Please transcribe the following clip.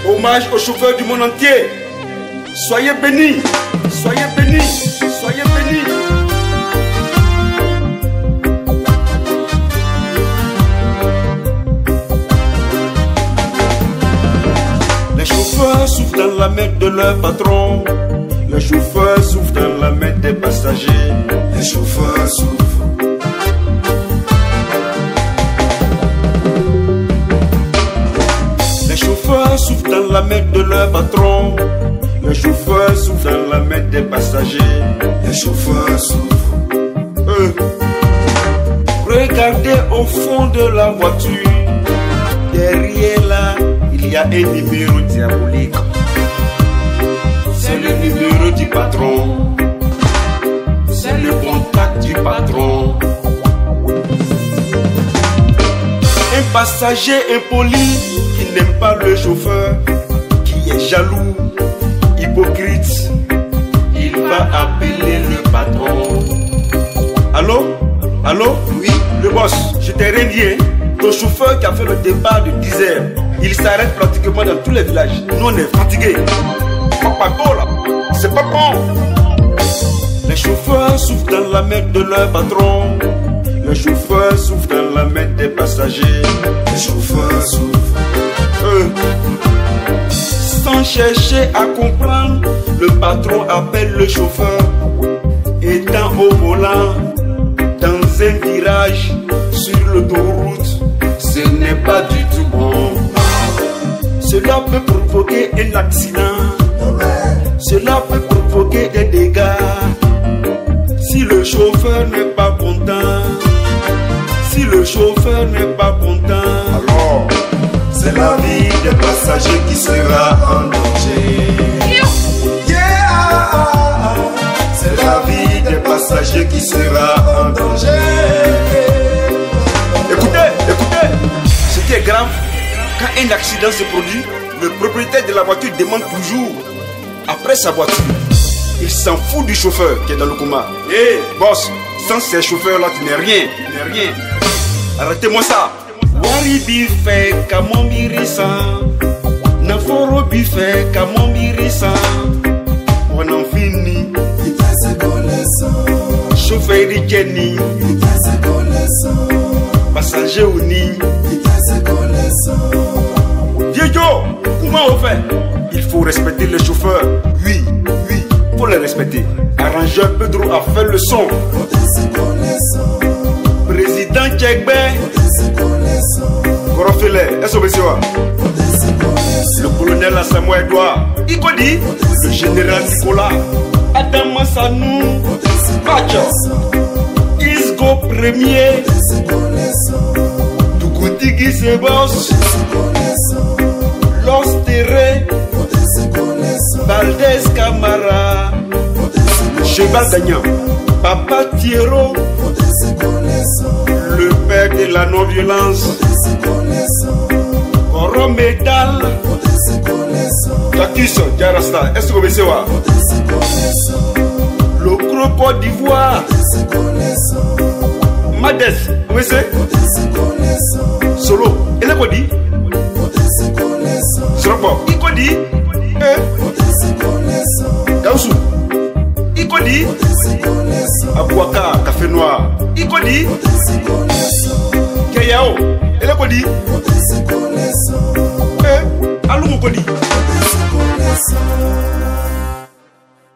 Hommage aux chauffeurs du monde entier. Soyez bénis, soyez bénis, soyez bénis. Les chauffeurs souffrent dans la main de leur patron. Les chauffeurs souffrent dans la main des passagers. Les chauffeurs souffrent. Les chauffeurs souffrent dans la main de leur patron. Les chauffeurs souffrent dans la main des passagers. Les chauffeurs souffrent. Regardez au fond de la voiture. Derrière là, il y a un numéro diabolique. C'est le numéro du patron. C'est le contact du patron. Un passager impoli qui n'aime pas le chauffeur, qui est jaloux, hypocrite, il va appeler le patron. Allô? Allô? Oui, le boss, je t'ai rien dit, hein? Ton chauffeur qui a fait le départ de 10 heures, il s'arrête pratiquement dans tous les villages. Nous on est fatigués. Pas beau là, c'est pas bon. Les chauffeurs souffrent dans la main de leur patron. Les chauffeurs souffrent dans la main des passagers. Les chauffeurs souffrent. Sans chercher à comprendre, le patron appelle le chauffeur. Étant au volant, dans un virage, sur l'autoroute, ce n'est pas du tout bon. Cela peut provoquer un accident. Cela peut provoquer des dégâts. Si le chauffeur n'est pas content, si le chauffeur n'est pas content, alors c'est la vie des passagers qui sera en danger. Yeah! C'est la vie des passagers qui sera en danger. Écoutez, écoutez, ce qui est grave, quand un accident se produit, le propriétaire de la voiture demande toujours, après sa voiture, il s'en fout du chauffeur qui est dans le coma. Hé, boss, sans ces chauffeurs-là, tu n'es rien, tu n'es rien. Arrêtez-moi ça. Wari bife kamambirisa, naforo bife kamambirisa. On en finit. Chauffeur de Kenny, passager uni. Diego, comment on fait? Il faut respecter les chauffeurs. Oui, oui, faut les respecter. Arrangeur Pedro a fait le son. Président Tchekbe, Gorofele, SOBCOA. Le colonel Samuel Edouard, Ikodi, le général Nicolas, Adam Massanou, Pacho, Isgo Premier, Tukutigi Sebos, Los Terre, Valdez Camara, Cheval Gagnant, Papa Thiero, le père de la non-violence, Coro Médal, Takus Diarasta, SOBCOA, le gros Côte d'Ivoire, Mades, vous savez, Solo, et le Kodi, Sropo, Ikodi, Gaoussou, Ikodi, Abouaka, Café Noir, Ikodi, Keyao, et le Kodi, Alou Kodi.